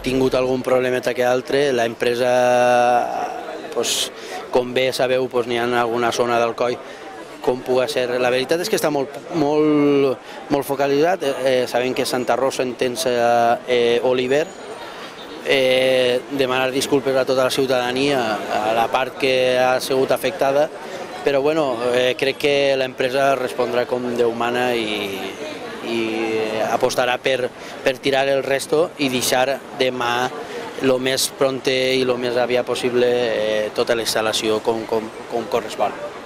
tingut algun problemeta que altre. L'empresa, com bé sabeu, n'hi ha alguna zona del coll com pugui ser. La veritat és que està molt focalitzat. Sabem que Santa Rosa, Entença, Oliver. Demanar disculpes a tota la ciutadania, a la part que ha sigut afectada, però crec que l'empresa respondrà com Déu mana i apostarà per tirar el resto i deixar demà el més pront i el més aviat possible tota la instal·lació com correspon.